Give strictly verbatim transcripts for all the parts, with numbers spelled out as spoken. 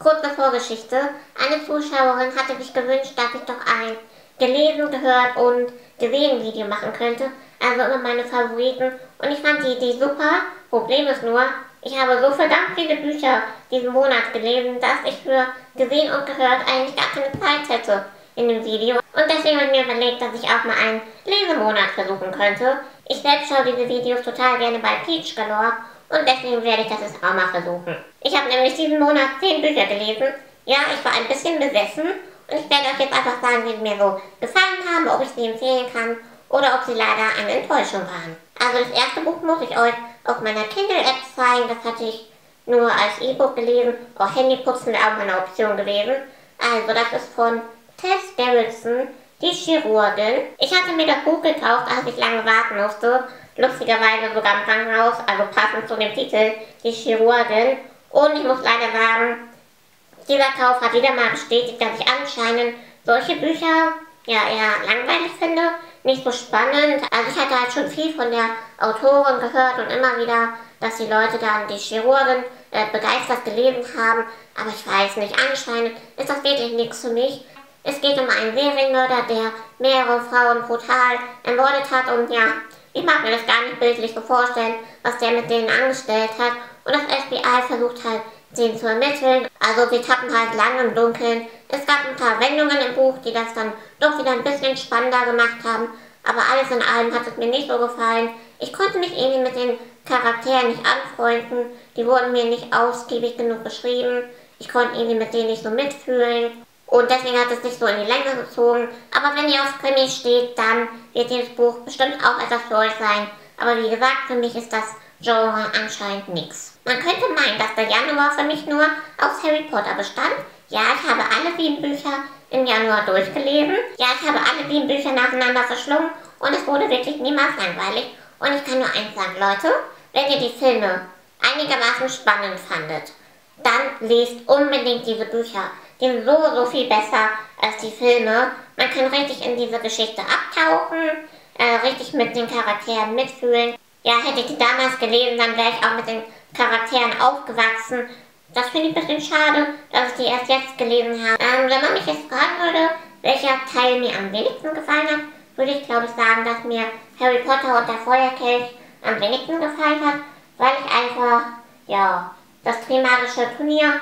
Kurze Vorgeschichte. Eine Zuschauerin hatte sich gewünscht, dass ich doch ein gelesen, gehört und gesehen Video machen könnte. Also immer meine Favoriten. Und ich fand die Idee super. Problem ist nur, ich habe so verdammt viele Bücher diesen Monat gelesen, dass ich für gesehen und gehört eigentlich gar keine Zeit hätte in dem Video. Und deswegen habe ich mir überlegt, dass ich auch mal einen Lesemonat versuchen könnte. Ich selbst schaue diese Videos total gerne bei Peach Galore. Und deswegen werde ich das jetzt auch mal versuchen. Ich habe nämlich diesen Monat zehn Bücher gelesen. Ja, ich war ein bisschen besessen. Und ich werde euch jetzt einfach sagen, wie sie mir so gefallen haben, ob ich sie empfehlen kann oder ob sie leider eine Enttäuschung waren. Also das erste Buch muss ich euch auf meiner Kindle-App zeigen. Das hatte ich nur als E-Book gelesen. Auch Handyputzen wäre auch eine Option gewesen. Also das ist von Tess Gerritsen, die Chirurgin. Ich hatte mir das Buch gekauft, als ich lange warten musste. Lustigerweise sogar im Krankenhaus, also passend zu dem Titel, die Chirurgin. Und ich muss leider sagen, dieser Kauf hat wieder mal bestätigt, dass ich anscheinend solche Bücher ja eher langweilig finde, nicht so spannend. Also ich hatte halt schon viel von der Autorin gehört und immer wieder, dass die Leute dann die Chirurgin äh, begeistert gelesen haben. Aber ich weiß nicht, anscheinend ist das wirklich nichts für mich. Es geht um einen Serienmörder, der mehrere Frauen brutal ermordet hat und ja, ich mag mir das gar nicht bildlich so vorstellen, was der mit denen angestellt hat. Und das F B I versucht halt, den zu ermitteln. Also wir tappen halt lang im Dunkeln. Es gab ein paar Wendungen im Buch, die das dann doch wieder ein bisschen spannender gemacht haben. Aber alles in allem hat es mir nicht so gefallen. Ich konnte mich irgendwie mit den Charakteren nicht anfreunden. Die wurden mir nicht ausgiebig genug beschrieben. Ich konnte irgendwie mit denen nicht so mitfühlen. Und deswegen hat es sich so in die Länge gezogen. Aber wenn ihr auf Krimi steht, dann wird dieses Buch bestimmt auch etwas für euch sein. Aber wie gesagt, für mich ist das Genre anscheinend nichts. Man könnte meinen, dass der Januar für mich nur aus Harry Potter bestand. Ja, ich habe alle sieben Bücher im Januar durchgelesen. Ja, ich habe alle sieben Bücher nacheinander verschlungen und es wurde wirklich niemals langweilig. Und ich kann nur eins sagen, Leute, wenn ihr die Filme einigermaßen spannend fandet, dann lest unbedingt diese Bücher. Die sind so, so viel besser als die Filme. Man kann richtig in diese Geschichte abtauchen, äh, richtig mit den Charakteren mitfühlen. Ja, hätte ich die damals gelesen, dann wäre ich auch mit den Charakteren aufgewachsen. Das finde ich ein bisschen schade, dass ich die erst jetzt gelesen habe. Ähm, wenn man mich jetzt fragen würde, welcher Teil mir am wenigsten gefallen hat, würde ich glaube ich sagen, dass mir Harry Potter und der Feuerkelch am wenigsten gefallen hat, weil ich einfach, ja, das Trimagische Turnier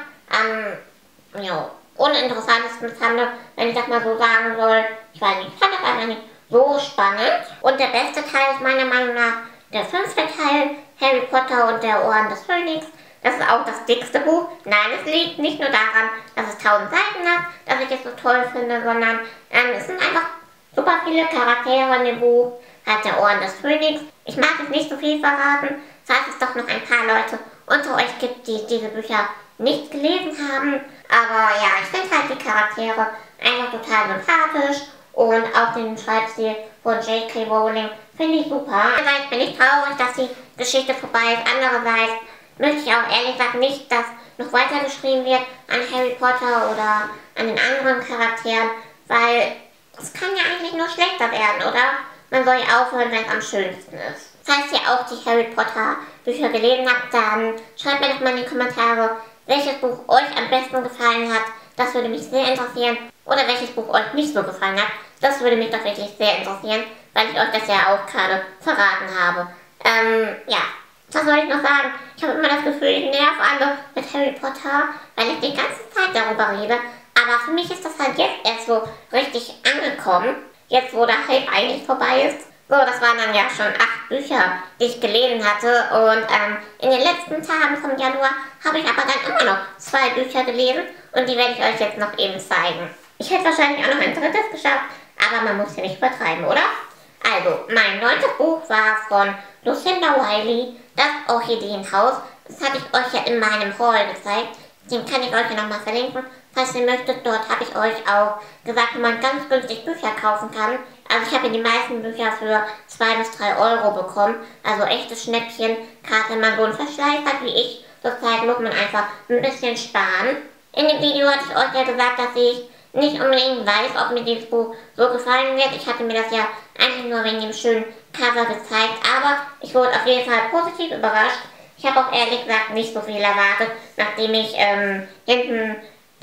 am, ja, uninteressantesten fand, wenn ich das mal so sagen soll. Ich weiß nicht, ich fand das einfach nicht so spannend. Und der beste Teil ist meiner Meinung nach der fünfte Teil, Harry Potter und der Orden des Phönix. Das ist auch das dickste Buch. Nein, es liegt nicht nur daran, dass es tausend Seiten hat, dass ich es so toll finde, sondern ähm, es sind einfach super viele Charaktere in dem Buch. Halt der Orden des Phönix. Ich mag jetzt nicht so viel verraten, falls es doch noch ein paar Leute unter euch gibt, die diese Bücher nicht gelesen haben. Aber ja, ich finde halt die Charaktere einfach total sympathisch und auch den Schreibstil von J K Rowling finde ich super. Einerseits bin ich traurig, dass die Geschichte vorbei ist. Andererseits möchte ich auch ehrlich gesagt nicht, dass noch weiter geschrieben wird an Harry Potter oder an den anderen Charakteren, weil es kann ja eigentlich nur schlechter werden, oder? Man soll ja aufhören, wenn es am schönsten ist. Falls ihr auch die Harry Potter Bücher gelesen habt, dann schreibt mir doch mal in die Kommentare, welches Buch euch am besten gefallen hat. Das würde mich sehr interessieren. Oder welches Buch euch nicht so gefallen hat. Das würde mich doch wirklich sehr interessieren, weil ich euch das ja auch gerade verraten habe. Ähm, ja. Was soll ich noch sagen? Ich habe immer das Gefühl, ich nerv alle mit Harry Potter, weil ich die ganze Zeit darüber rede. Aber für mich ist das halt jetzt erst so richtig angekommen. Jetzt, wo der Hype eigentlich vorbei ist. So, das waren dann ja schon acht Bücher, die ich gelesen hatte. Und ähm, in den letzten Tagen vom Januar habe ich aber dann immer noch zwei Bücher gelesen. Und die werde ich euch jetzt noch eben zeigen. Ich hätte wahrscheinlich auch noch ein drittes geschafft, aber man muss ja nicht übertreiben, oder? Also, mein neuntes Buch war von Lucinda Wiley, das Orchideenhaus. Das hatte ich euch ja in meinem Haul gezeigt. Den kann ich euch ja nochmal verlinken, falls ihr möchtet. Dort habe ich euch auch gesagt, wo man ganz günstig Bücher kaufen kann. Also ich habe die meisten Bücher für zwei bis drei Euro bekommen. Also echtes Schnäppchen. Gerade wenn man so einen Verschleiß hat wie ich, zurzeit muss man einfach ein bisschen sparen. In dem Video hatte ich euch ja gesagt, dass ich nicht unbedingt weiß, ob mir dieses Buch so gefallen wird. Ich hatte mir das ja eigentlich nur wegen dem schönen Cover gezeigt, aber ich wurde auf jeden Fall positiv überrascht. Ich habe auch ehrlich gesagt nicht so viel erwartet, nachdem ich ähm, hinten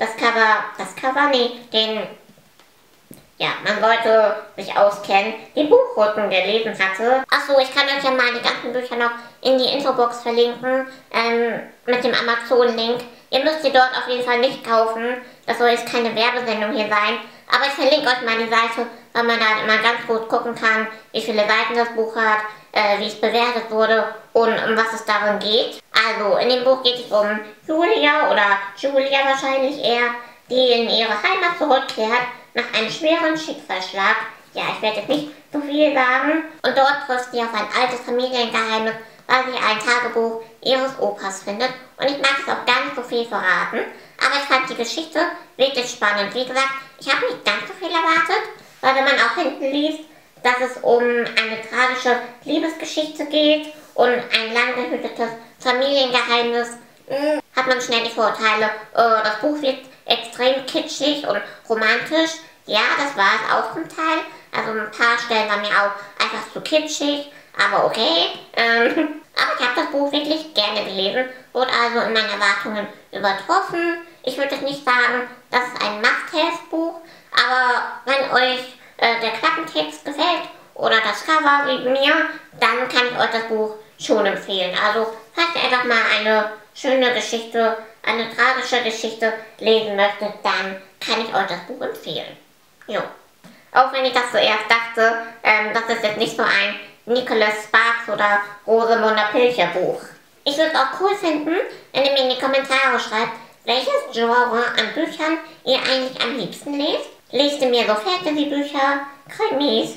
das Cover, das Cover, nee, den, ja, man sollte sich auskennen, den Buchrücken gelesen hatte. Achso, ich kann euch ja mal die ganzen Bücher noch in die Infobox verlinken, ähm, mit dem Amazon-Link. Ihr müsst sie dort auf jeden Fall nicht kaufen, das soll jetzt keine Werbesendung hier sein, aber ich verlinke euch mal die Seite, weil man da immer ganz gut gucken kann, wie viele Seiten das Buch hat, äh, wie es bewertet wurde und um was es darin geht. Also, in dem Buch geht es um Julia, oder Julia wahrscheinlich eher, die in ihre Heimat zurückkehrt, nach einem schweren Schicksalsschlag. Ja, ich werde jetzt nicht so viel sagen. Und dort trifft sie auf ein altes Familiengeheimnis, weil sie ein Tagebuch ihres Opas findet. Und ich mag es auch gar nicht so viel verraten, aber ich fand die Geschichte wirklich spannend. Wie gesagt, ich habe nicht ganz so viel erwartet, weil wenn man auch hinten liest, dass es um eine tragische Liebesgeschichte geht und ein lang gehütetes Familiengeheimnis, mh, hat man schnell die Vorteile. Äh, das Buch wird extrem kitschig und romantisch. Ja, das war es auch zum Teil. Also ein paar Stellen waren mir auch einfach zu kitschig, aber okay. Ähm, aber ich habe das Buch wirklich gerne gelesen, wurde also in meinen Erwartungen übertroffen. Ich würde jetzt nicht sagen, das ist ein Must-Have-Buch, aber wenn euch äh, der Klappentext gefällt oder das Cover wie mir, dann kann ich euch das Buch schon empfehlen. Also falls ihr einfach mal eine schöne Geschichte, eine tragische Geschichte lesen möchtet, dann kann ich euch das Buch empfehlen. Jo. Auch wenn ich das zuerst dachte, ähm, das ist jetzt nicht so ein Nicholas Sparks oder Rosamunde Pilcher Buch. Ich würde es auch cool finden, wenn ihr mir in die Kommentare schreibt, welches Genre an Büchern ihr eigentlich am liebsten lest. Lest ihr mir so Fantasy-Bücher, Krimis,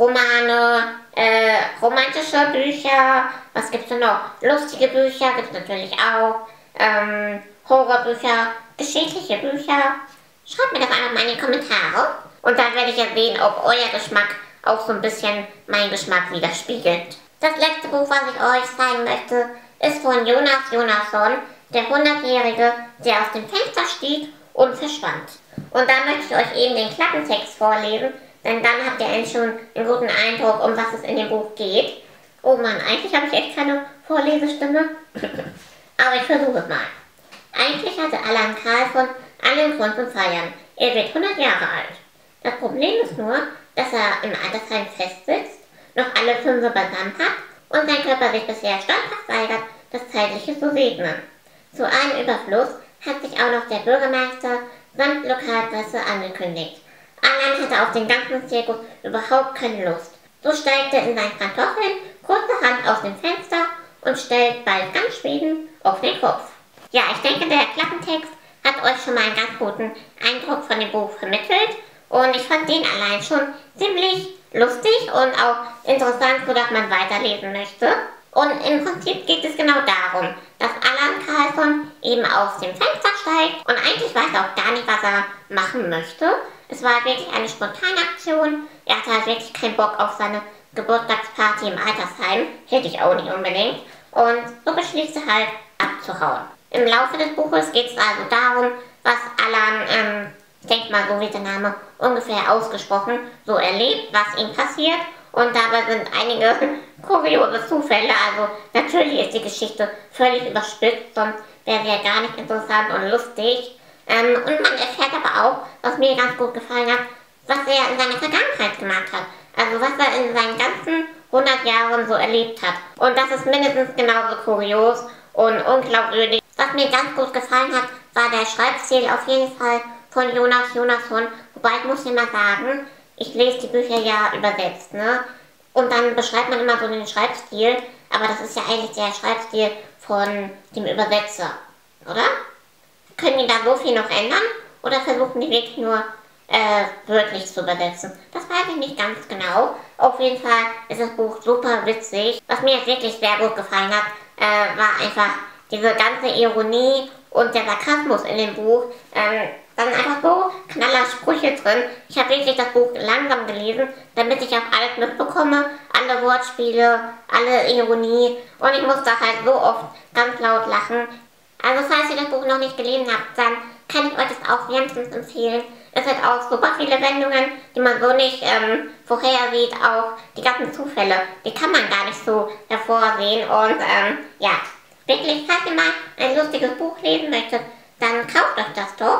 Romane, äh, romantische Bücher, was gibt's denn noch? Lustige Bücher gibt's natürlich auch, ähm, Horrorbücher, geschichtliche Bücher. Schreibt mir das einfach mal in die Kommentare und dann werde ich ja sehen, ob euer Geschmack auch so ein bisschen meinen Geschmack widerspiegelt. Das letzte Buch, was ich euch zeigen möchte, ist von Jonas Jonasson, der hundertjährige, der aus dem Fenster stieg und verschwand. Und da möchte ich euch eben den Klappentext vorlesen, denn dann habt ihr eigentlich schon einen guten Eindruck, um was es in dem Buch geht. Oh Mann, eigentlich habe ich echt keine Vorlesestimme, aber ich versuche es mal. Eigentlich hatte Alan Carlson allen Grund zum Feiern. Er wird hundert Jahre alt. Das Problem ist nur, dass er im Altersheim festsitzt, noch alle Fünfe beisammen hat und sein Körper sich bisher standhaft weigert, das Zeitliche zu segnen. Zu einem Überfluss hat sich auch noch der Bürgermeister samt Lokalpresse angekündigt. Alan hatte auf den ganzen Zirkus überhaupt keine Lust. So steigt er in seinen Pantoffeln kurzerhand aus dem Fenster und stellt bald ganz Schweden auf den Kopf. Ja, ich denke, der Klappentext hat euch schon mal einen ganz guten Eindruck von dem Buch vermittelt und ich fand den allein schon ziemlich lustig und auch interessant, sodass man weiterlesen möchte. Und im Prinzip geht es genau darum, dass Alan Carlson eben aus dem Fenster steigt und eigentlich weiß er auch gar nicht, was er machen möchte. Es war wirklich eine spontane Aktion. Er hatte halt wirklich keinen Bock auf seine Geburtstagsparty im Altersheim. Hätte ich auch nicht unbedingt. Und so beschließt er halt abzuhauen. Im Laufe des Buches geht es also darum, was Alan, ähm, ich denke mal, so wird der Name ungefähr ausgesprochen, so erlebt, was ihm passiert. Und dabei sind einige kuriose Zufälle. Also natürlich ist die Geschichte völlig überspitzt, sonst wäre sie ja gar nicht interessant und lustig. Ähm, und man erfährt aber auch, was mir ganz gut gefallen hat, was er in seiner Vergangenheit gemacht hat. Also was er in seinen ganzen hundert Jahren so erlebt hat. Und das ist mindestens genauso kurios und unglaubwürdig. Was mir ganz gut gefallen hat, war der Schreibstil auf jeden Fall von Jonas Jonasson. Wobei ich muss dir mal sagen, ich lese die Bücher ja übersetzt, ne? Und dann beschreibt man immer so den Schreibstil, aber das ist ja eigentlich der Schreibstil von dem Übersetzer, oder? Können die da so viel noch ändern? Oder versuchen die wirklich nur äh, wörtlich zu übersetzen? Das weiß ich nicht ganz genau. Auf jeden Fall ist das Buch super witzig. Was mir jetzt wirklich sehr gut gefallen hat, äh, war einfach diese ganze Ironie und der Sarkasmus in dem Buch. Ähm, da sind einfach so knaller Sprüche drin. Ich habe wirklich das Buch langsam gelesen, damit ich auch alles mitbekomme. Alle Wortspiele, alle Ironie. Und ich musste halt so oft ganz laut lachen. Also falls ihr das Buch noch nicht gelesen habt, dann kann ich euch das auch wärmstens empfehlen. Es hat auch super viele Wendungen, die man so nicht ähm, vorhersieht. Auch die ganzen Zufälle, die kann man gar nicht so hervorsehen. Und ähm, ja, wirklich, falls ihr mal ein lustiges Buch lesen möchtet, dann kauft euch das doch.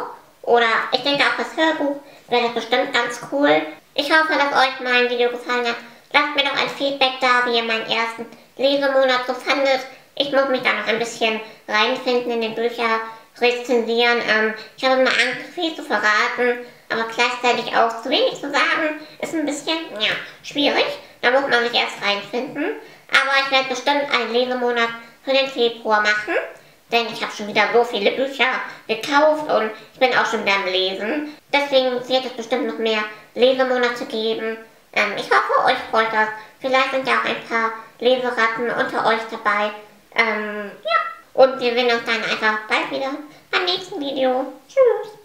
oder ich denke auch das Hörbuch wäre das bestimmt ganz cool. Ich hoffe, dass euch mein Video gefallen hat. Lasst mir doch ein Feedback da, wie ihr meinen ersten Lesemonat so fandet. Ich muss mich da noch ein bisschen reinfinden in den Bücher, rezensieren. Ähm, ich habe immer Angst, viel zu verraten, aber gleichzeitig auch zu wenig zu sagen, ist ein bisschen, ja, schwierig. Da muss man sich erst reinfinden. Aber ich werde bestimmt einen Lesemonat für den Februar machen, denn ich habe schon wieder so viele Bücher gekauft und ich bin auch schon wieder am Lesen. Deswegen wird es bestimmt noch mehr Lesemonate geben. Ähm, ich hoffe, euch freut das. Vielleicht sind ja auch ein paar Leseratten unter euch dabei. Ähm, ja. Und wir sehen uns dann einfach bald wieder beim nächsten Video. Tschüss.